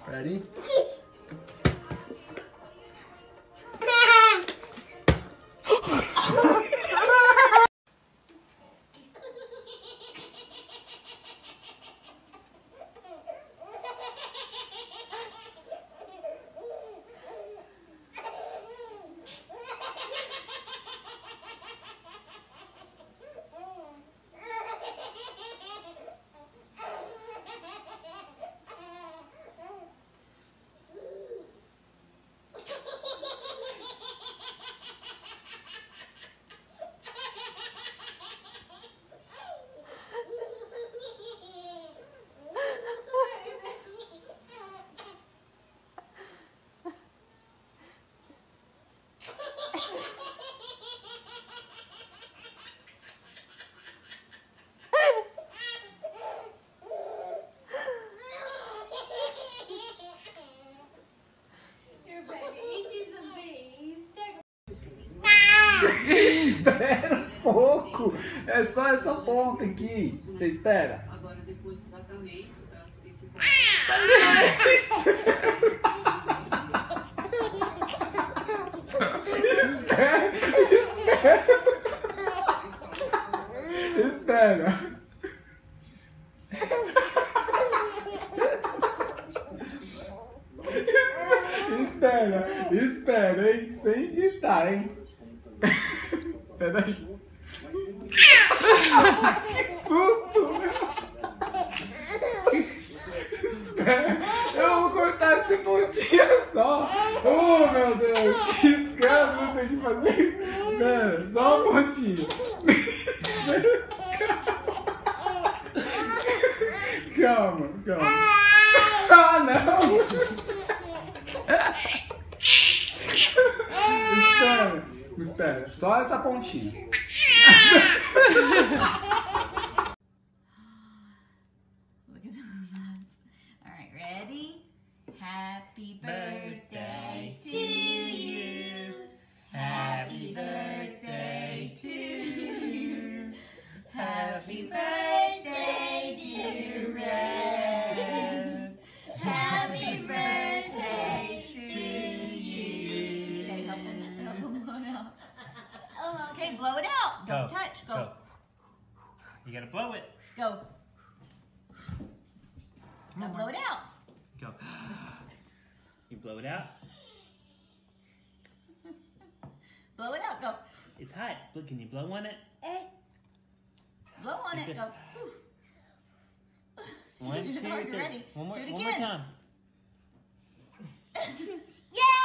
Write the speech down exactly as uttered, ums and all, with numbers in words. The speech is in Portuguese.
Ready? Espera um pouco, é só essa ponta aqui. Você espera? Agora, depois do tratamento, as psicólogas. Espera. Espera. Espera, espera, hein? Sem gritar, hein? Peraí. Que susto! Espera, eu vou cortar esse pontinho só. Oh, meu Deus, que escândalo tem que fazer. Espera, só um pontinho. Calma, calma. Ah, não! Espera, espera, só essa pontinha. Look at those eyes. All right, ready? Happy birthday to you. Happy birthday to you. Happy birthday, dear Red. Happy birthday to you. Okay, help him, help him blow it out. Okay, blow it out. Don't Go, touch. Go. go. You gotta blow it. Go. Now blow it out. Go. You blow it out. Blow it out. Go. It's hot. Look, can you blow on it? Blow on it. Go. One, two, Are you three. ready? One more, Do it one more again. time. Yeah!